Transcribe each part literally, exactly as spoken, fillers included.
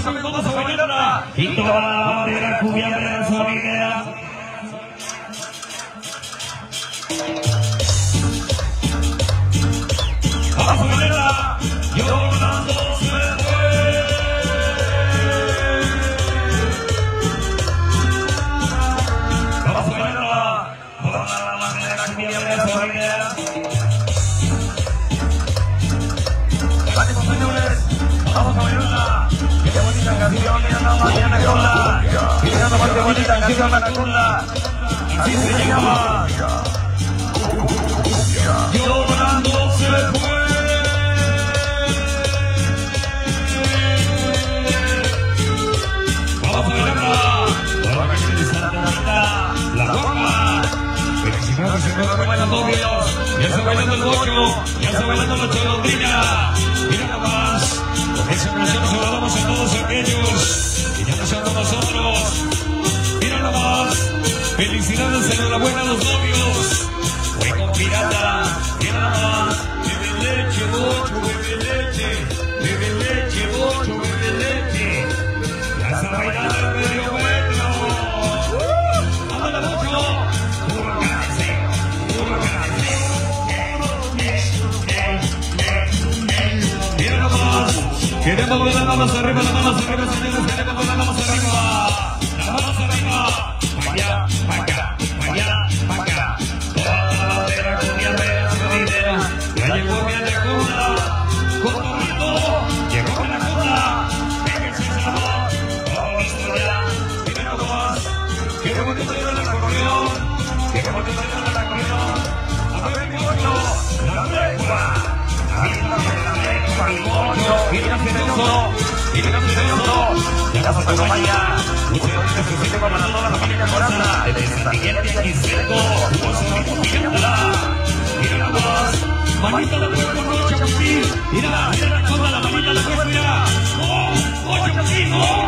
también vamos a bailarla. Y toda la bandera cubierta de la sonidera. Vamos a bailarla. Llorando se fue. Vamos a bailarla. Toda la bandera cubierta de la sonidera. Vamos a bailarla. Qué bonita canción, mira la mañana con la. Mira la qué bonita canción, Anaconda. Así se llama. Llorando se fue. Vamos a bailarla. Toda la gente de Santa Rita, la guapa. Felicidades, señora, buenos novios. Ya está bailando el bocho, ya está bailando la cholondrina. Mira nada más. Con esa canción saludamos a todos aquellos que ya no son con nosotros. Mira nada más. Felicidades, enhorabuena a los novios. Fue con pirata. Mira nada más. Bebe leche, bocho, bebe leche. Bebe leche, bocho, bebe leche. Ya está bailando el medio metro. ¡Ándale, bocho! Puro cabeceo, puro cabeceo. Mira nada más. Queremos ver las manos arriba, las manos arriba, señores, queremos ver las manos arriba. Las manos arriba. Pa' allá, pa' acá, pa' allá, pa' acá. Toda la bandera con mi arrea, con mi idea. Ya llegó mi anaconda. Con Torrito, llegó mi anaconda. Péguense el sabor. Todo listo ya. Mira nada más. Qué bonito era el acordeón. Qué bonito era el acordeón. A ver mi bocho, la lengua. Mira celoso, mira celoso, ya la Santa Compañía, mucho necesito para toda la familia Coraza, desde San Miguel de Aquiseco, un sonido pirata, mira nada más, manita de fuego, no Chaputín, mira, mira la cosa, la manita de fuego, mira, oh, oh Chaputín, oh,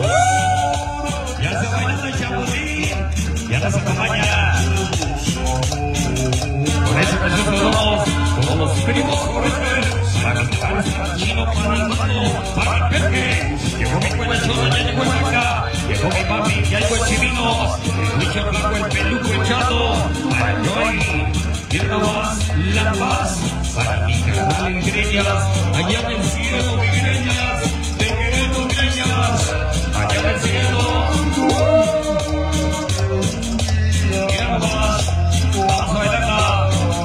ya se baila el Chaputín, ya la Santa Compañía, con esa canción todos, como los primos Forester. Para cantar, para el chino, para el mano, para el peque. Llegó mi cuelachona, ya llegó el acá. Llegó mi mami, ya llegó el chivino. El Lucho Blanco, el peluco, el chato. Para el Joy, quiero nada más la paz. Para mi canal en Greñas, allá en el cielo, mi Greñas. Te queremos, Greñas. Allá en el cielo. Mira nada más. Vamos a bailarla.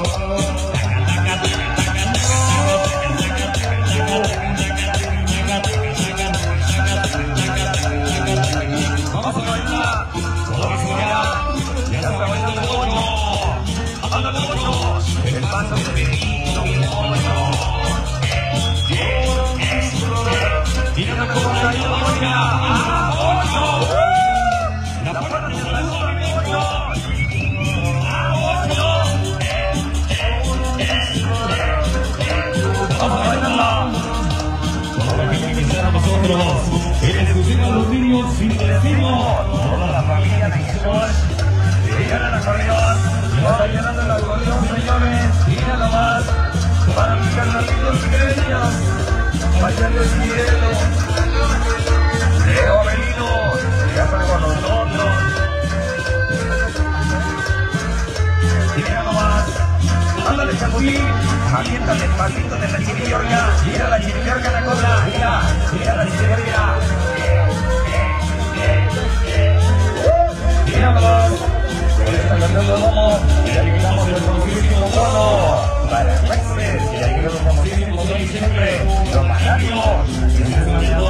Vamos a bailar, todo eso ya, ya está bailando el bocho, anda el bocho, el paso de Benito, mi bocho, mira la cosa de la bocha, ¡ah, bocho! La puerta de la bocha, mi bocho, ¡ah, bocho! Vamos a bailarla, todo lo que tiene que ser a nosotros. El exclusivo a los niños sin destino. Toda la familia de Jesús. Llegan al acordeón. Ya está llenando el acordeón, señores. Mira nomás. Para mis carnalitos pequeños. Bailando el cielo. Leo Avelino. Ya está con nosotros. Mira nomás. Ándale, Chaputín. Aviéntale el pasito de la chiriorga. Mira la chiriorga, Anaconda. Mira, mira la chiriorga. Mira nomás. Con esta canción de Domo, ya llegamos del famosísimo mono. Para Rexes, ya llegamos del famosísimo Soy Siempre. Los Manarios.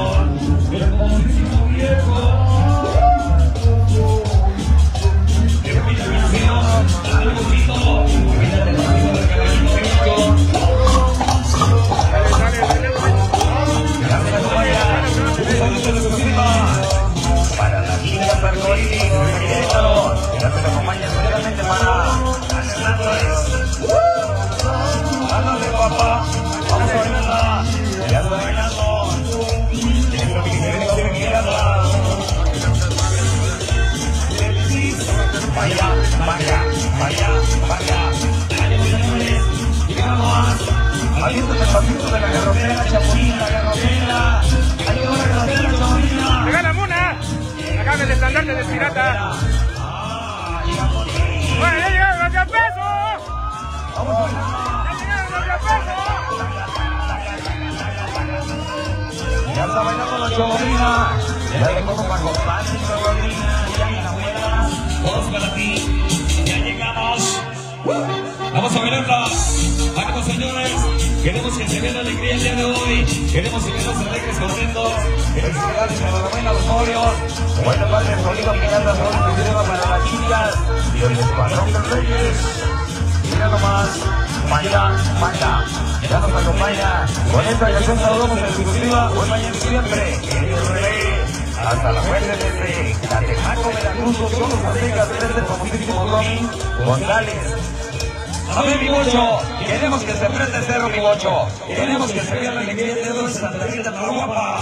parte de Pirata. Bueno, ya llegaron los de peso. Ya llegaron los de peso. Ya está bailando la Cholodrina. Ya llegó con Paco Paz y Cholodrina. Ya en la abuela. Todos para ti. Ya llegamos. Vamos a bailarla. Vamos, señores. Queremos que se vea la alegría el día de hoy. Queremos que veamos alegres, contentos. Felicidades, enhorabuena a los novios. Buena parte del sonido que anda sobre el video para las chicas. Y el escuadrón de Reyes. Mira nomás. Vaya, vaya. Ya nos acompaña. Con esta canción saludamos en exclusiva. Hoy, mañana y siempre. Querido Rey. Hasta la muerte desde Catemaco, Veracruz, con los aztecas, desde el famosísimo Romy González. A ver, mi bocho, queremos que se prenda el cerro, mi bocho. Queremos que se vea la alegría de toda esta tarjeta tan guapa.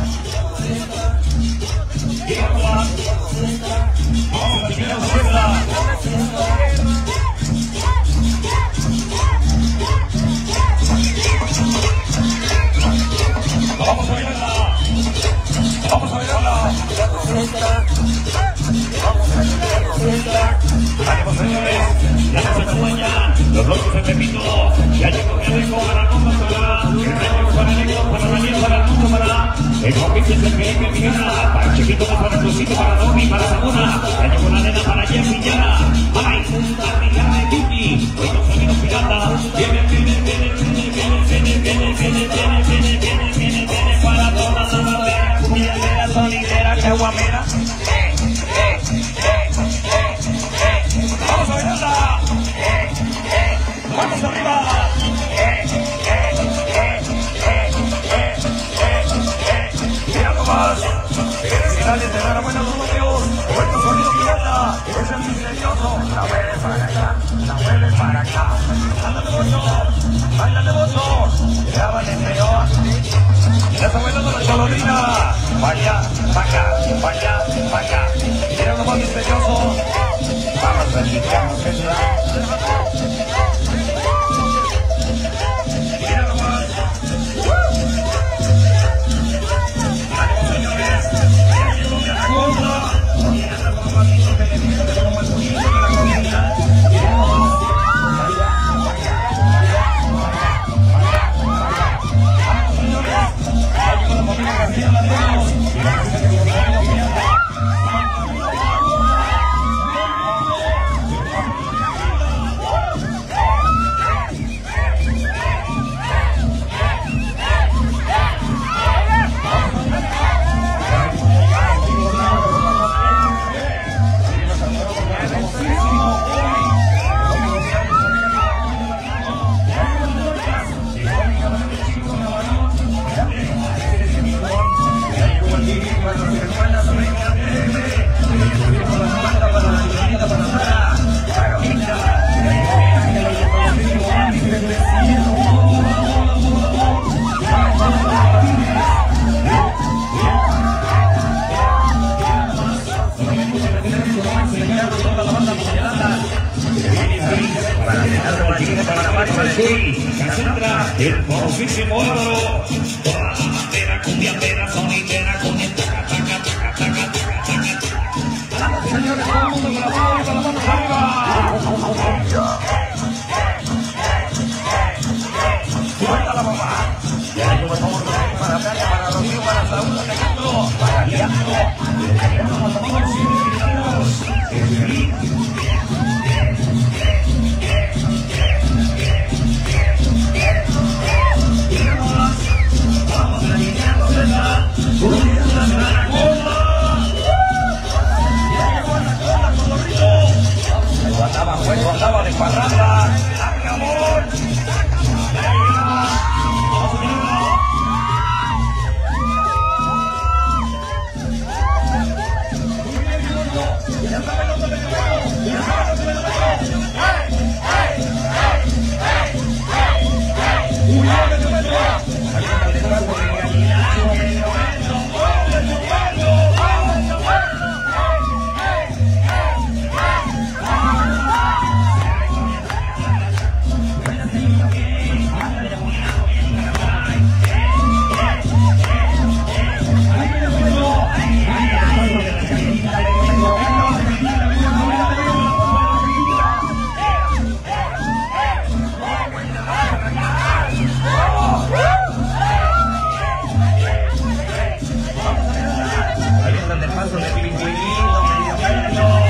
Vamos a tirar la fiesta. Vamos a bailarla. Vamos a bailarla. Vamos, señores. Ya nos acompañan los locos de Pepito. Ya llegó el eco para Copa Solar. El rayo para el eco, para Daniel, para el mundo, para el Jopicio, el Felipe Millana. Para Chiquito, para Crucito, para Domi, para Zamora. Ya llegó la nena para Jeff Villana. Ay, Arrigar de Vicky. Hoy los amigos pirata. Viene, viene, viene, viene, viene, viene, viene, viene, viene, viene, viene, viene, viene para todas las banderas. Cumbillera, sonidera, caguamera. Eh, eh, eh, eh, eh. Vamos a bailarla. Eh, eh, vamos arriba. Eh, eh, eh, eh, eh, eh, eh. Mira nomás. Felicidades, enhorabuena a los novios. Vuelto sonido pirata. Es el misterioso. La mueves para acá. La mueves para acá. Ándale, bocho. Ándale, bocho. Ya vale, señor. Ya está bailando la Cholodrina. Vaya, vaya, vaya, vaya. Mira nomás misterioso. Vamos a dedicarnos esa. Mira nomás. Vamos, señores. Ya llegó la cosa. Y anda con más lindo que le dice que como el poquito de la comida. Mira nomás. Vaya, vaya, vaya, vaya, vaya. Vamos, señores. Ya llegó la familia García Latinos. Y la gente que lo trae no pierde. El famosísimo Álvaro, toda la bandera, cumbiambera, sonidera, cunienta, taca, taca, taca, taca, taca, taca. Señores, todo el mundo con la mano arriba, la mano arriba. Suelta la mamá. Ya yo me tomo para Tania, para Rocío, para Saúl, Alejandro, para Leandro. Vamos a tomar los invitados. Andaba bueno, andaba de parranda. ¡Ay, amor! Ya está bailando el del paso del pingüinito, medio metro.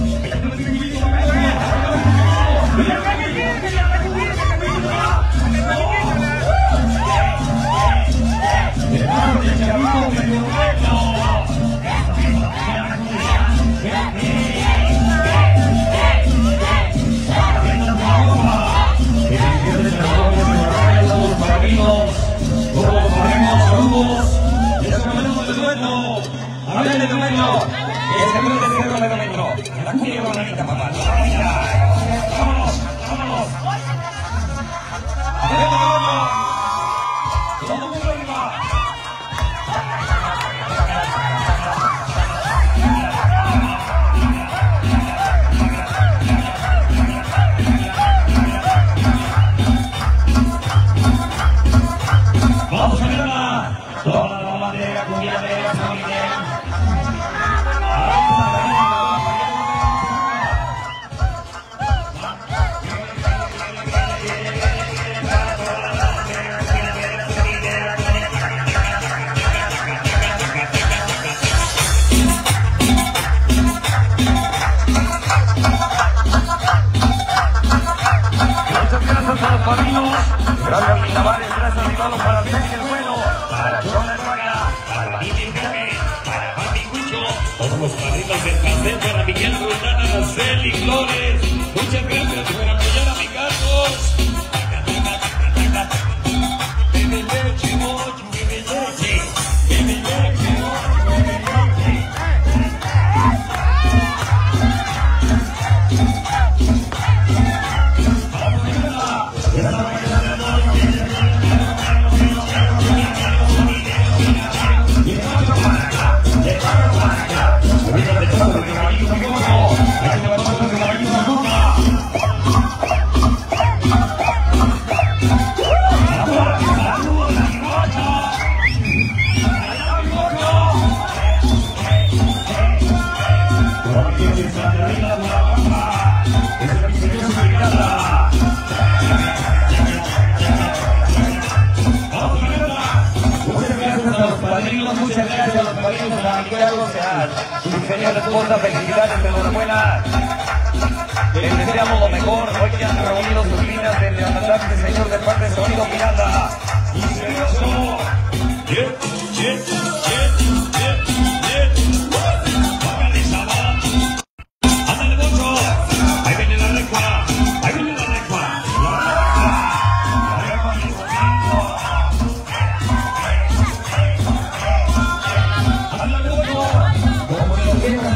Felicidades, enhorabuena. Les deseamos lo mejor. Hoy ya han reunido sus líneas del levantarse, señor, de parte de Sonido Miranda. Misterioso. Yeah, yeah, yeah, yeah, yeah. Hágale sabor. Ándale, Bocho. Ahí viene la recua. Ahí viene la recua. La recua. La recua, mi bonito. Ándale, Bocho. Como lo quieras,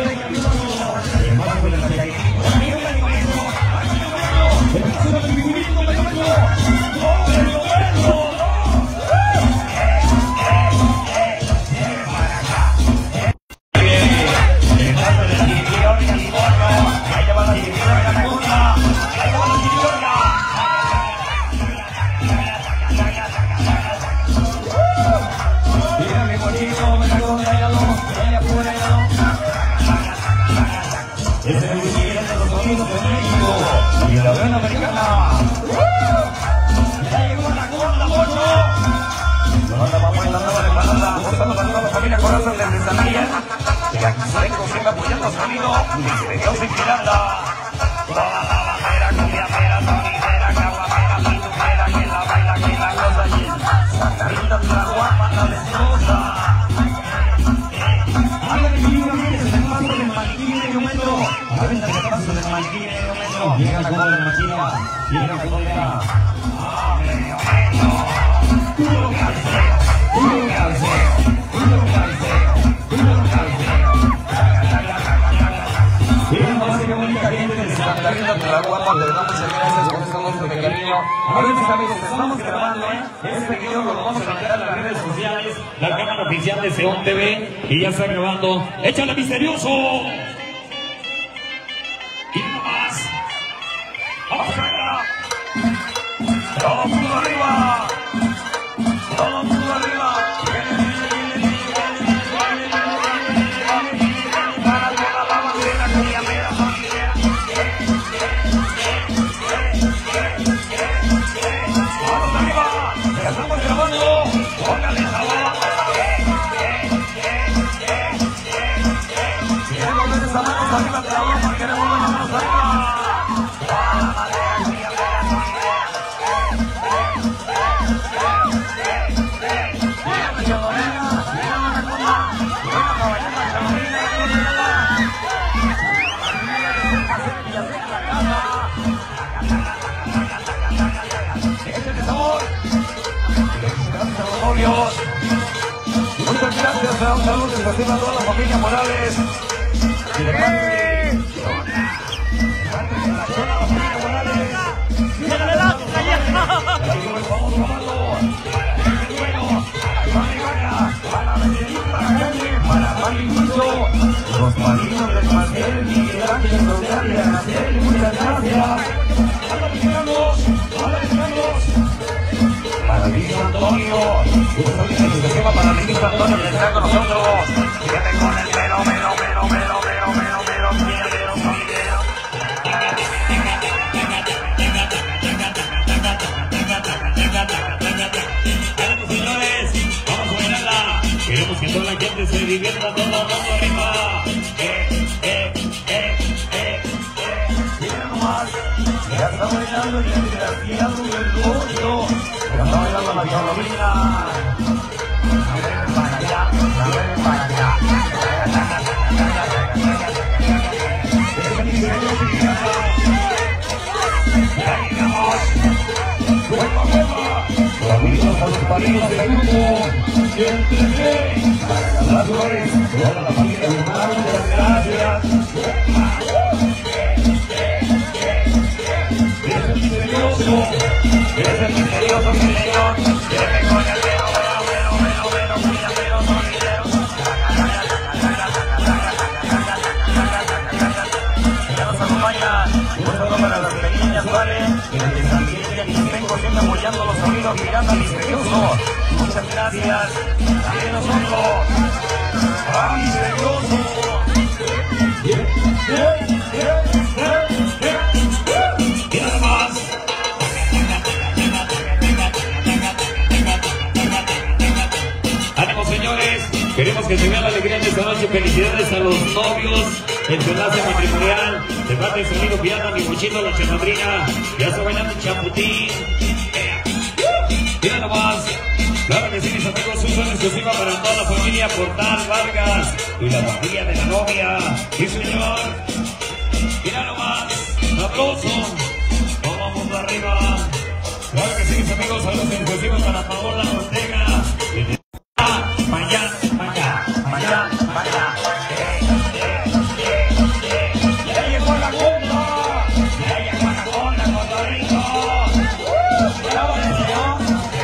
desde San Miguel, y aquí Seco siempre apoyando sonido, misterioso y Miranda. Toda la bandera, cumbiamera, sonidera, caguamera, pintujera, que la baila, que la goza allí. Santa Rita, la guapa, la destroza. Habla de mi libro, mire, se le paso del maniquí, medio metro. Aventa el paso del maniquí, medio metro. Llega la cola de máquina, llega la cola. Ah, medio metro. Puro calceo, puro calceo, puro calceo. Bien, más que bonita gente de Santa Rita de la Guapa, le damos muchas gracias por este gusto de cariño. A ver, mis amigos, estamos grabando, ¿eh? Este video lo vamos a meter a las redes sociales, la cámara oficial de Seón T V, y ya está grabando. ¡Échale, misterioso! Y nada más. ¡Vamos arriba! ¡Todo el mundo arriba! ¡Todo el mundo arriba! Estamos grabando, póngale sabor. un saludo especial a toda la familia Morales. Y de parte de la familia Morales. Vamos tomando. Para Palimito, los palitos del pastel, Miguel Ángel Social y Araceli, muchas gracias. ¡Hola, mexicanos! ¡Hola, mexicanos! Para el niño Antonio, un saludo especial para el niño Antonio que está con nosotros. Fíjate con el mero, mero, mero, mero, mero, mero, mero, mero, mero. Señores, vamos a bailarla. Queremos que toda la gente se divierta, todo el mundo arriba. Eh, eh, eh, eh, eh. Mira nomás, ya está bailando el desgraciado del bollo. Ya está bailando la Carolina. A ver para allá, a ver para allá. Ya llegamos. ¡Hueva, hueva! Amigos a los palitos de grupo. Siéntense. Para las flores, toda la familia de Mar, muchas gracias. Es el misterioso, es el misterioso señor. Viene con el vero, vero, vero, vero, vero, vero, vero, sonidero. Ya nos acompañan. Un saludo para las pequeñas, ¿vale? Desde San Miguel y Tengo siempre apoyando los sonidos Miranda Misterioso. Muchas gracias. También nosotros. ¡Ah, misterioso! Y nada más. Ánimo, señores. Queremos que se vea la alegría de esta noche. Felicidades a los novios en su enlace matrimonial. De parte de Sonido Pirata, mi mochito, la chamadrina. Ya está bailando el chaputín. Mira nomás. Claro que sí, mis amigos, un sueño exclusiva para toda la familia Portal Vargas y la familia de la novia. Sí, señor. Mira nomás. Un aplauso. Vamos arriba. Claro que sí, mis amigos, saludos exclusivos para Paola Ortega. Mañana, mañana, mañana, mañana. ¡Ya llegó la conga! ¡Ya llegó la conga, Costa Rica! ¡Bravo, señor!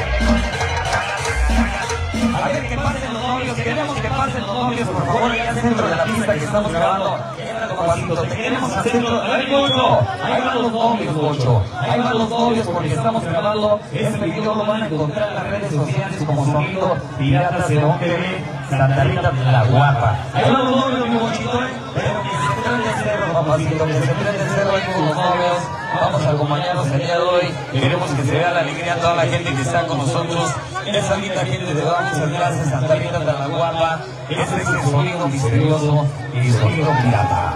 A ver, que pasen los novios, queremos que pasen los novios, por favor, ya al centro de la pista que estamos grabando. Te queremos al centro. ¡Ahí Bocho! Ahí van los novios, Bocho. Ahí van los novios porque estamos grabando. Este video lo van a encontrar en las redes sociales como Sonido Pirata Cerón T V, Santa Rita de la Guapa. Ahí van los novios, mi Bochito, ¿eh? Pero que se traen de cerro, papacito, que se traen de cerro ahí con los novios. Vamos a acompañarnos el día de hoy. Queremos que se vea la alegría a toda la gente que está con nosotros. Esa linda gente de Vamos a Clase, Santa Rita de la Guapa. Ese es el Sonido Misterioso y Sonido Pirata.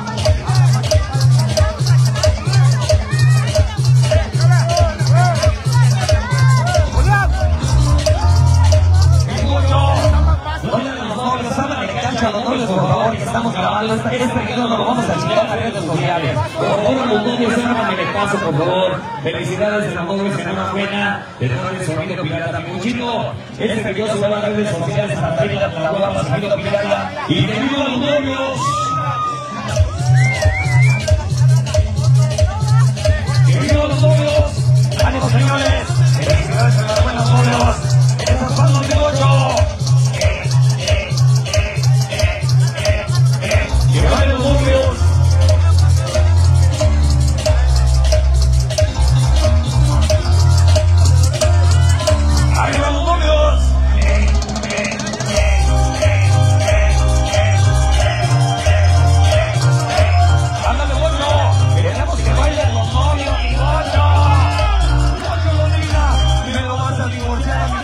Por favor, que estamos grabando este, este video, no lo vamos a subir a las redes sociales. Por favor, los novios, háganme el paso, por favor. Felicidades a los novios, enhorabuena. De todo el Sonido Pirata, mi Muchito. Este video se va a las redes sociales, Santa Rita de la Guapa, Sonido Pirata. Y que vivan los novios. Que vivan los novios. ¡Ánimo, señores! Felicidades a los buenos novios. ¡Esos son los de ocho! ¡Que vayan los novios! ¡Ahí van los novios! ¡Ándale, Bocho! ¡Queremos que bailen los novios, mi Bocho! ¡Bocho lo diga! ¡Me lo vas a divorciar a mi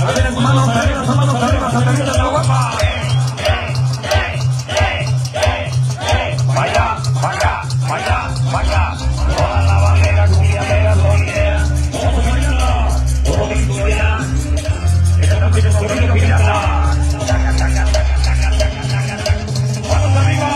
A ver, las manos arriba, las manos arriba, Santa Rita la Guapa. Vaya, vaya, vaya, vaya. Toda la bandera, cumbiadera, sonidera. Todos bailando, todo victoria. Esta noche es Sonido Pirata. ¡Vamos arriba!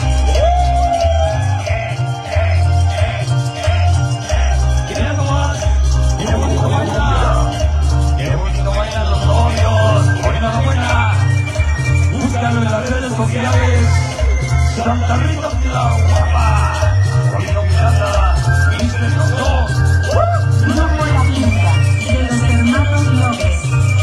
¡Mira nomás! ¡Qué bonito baila! ¡Qué bonito bailan los novios! ¡Buena la buena! Búscalo en las redes sociales. Santa Rita la Guapa. Sonido Pirata. Misterioso. Grupo La Quinta, de los hermanos López.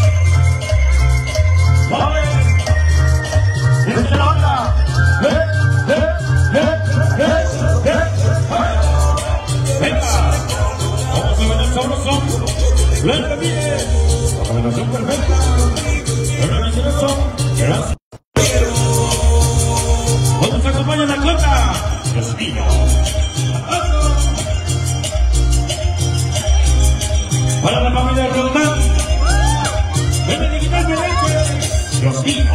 ¡Vale! ¡Desde la banda! ¡Eh, eh, eh, eh, eh! Venga, vamos a bailar sabroso. Blanca viene, la combinación perfecta. Pero no es eso, gracias. ¿Dónde se acompaña la cuenta? Dios mío. Para la familia Rodman. Vete de quitarme leche. Dios mío.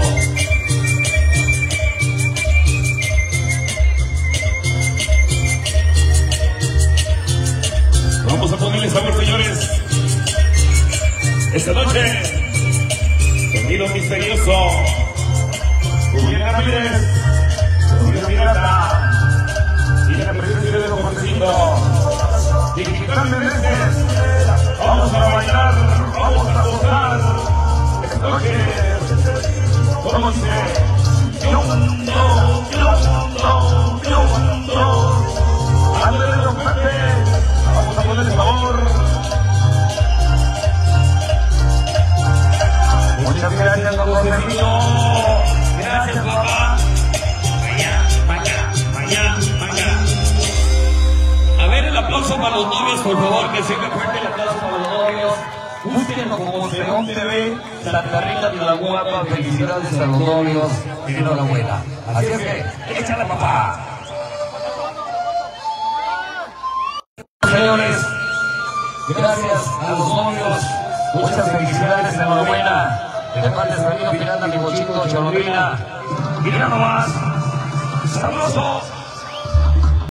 Vamos a ponerle sabor, señores. Esta noche, sonido misterioso. Julián Ramírez, Sonido Pirata. Y la presencia de los fuertecitos. Digital Meneses. Vamos a bailar, vamos a gozar. Esta noche, como dice, Piondo, Piondo, Piondo. Ándale de los fuertes. Vamos a ponerle favor. Muchas gracias, don Josefino. Gracias, papá. Vaya, vaya, vaya, vaya. A ver el aplauso para los novios, por favor, que siga fuerte el aplauso para los novios. Búsquenlo como Seón T V, Santa Rita de la Guapa. Felicidades a los novios y enhorabuena. Así es que, échale, papá. Señores, gracias a los novios, muchas felicidades, enhorabuena. De parte de Sonido Pirata, mi bochito, Cholomina. Mira nomás, sabroso.